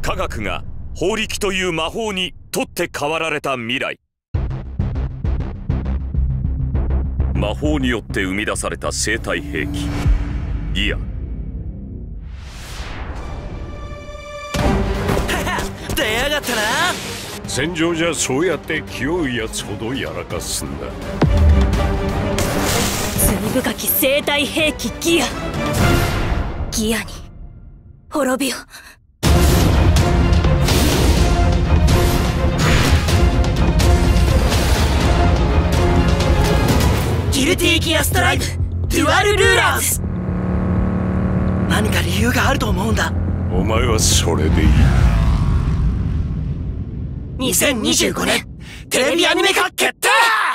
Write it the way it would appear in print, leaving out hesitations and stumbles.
科学が法力という魔法に取って代わられた未来。魔法によって生み出された生体兵器ギア。 出やがったな。 戦場じゃそうやって気負うやつほどやらかすんだ。 罪深き生体兵器ギア。ギアに滅びを。 ギルティギアストライブデュアルルーラーズ。何か理由があると思うんだ。 お前はそれでいい。 2025年テレビアニメ化決定。